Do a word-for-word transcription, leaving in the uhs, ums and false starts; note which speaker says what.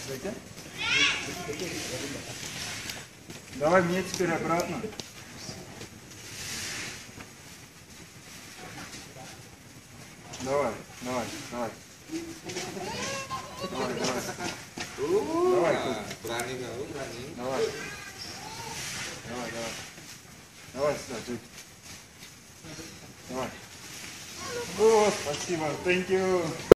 Speaker 1: Давай мне теперь обратно. Давай, давай, давай. Давай, давай. Давай,
Speaker 2: Berani kau, berani.
Speaker 1: давай. Давай, давай. Давай сюда, Джек. Давай. О, спасибо. Thank you.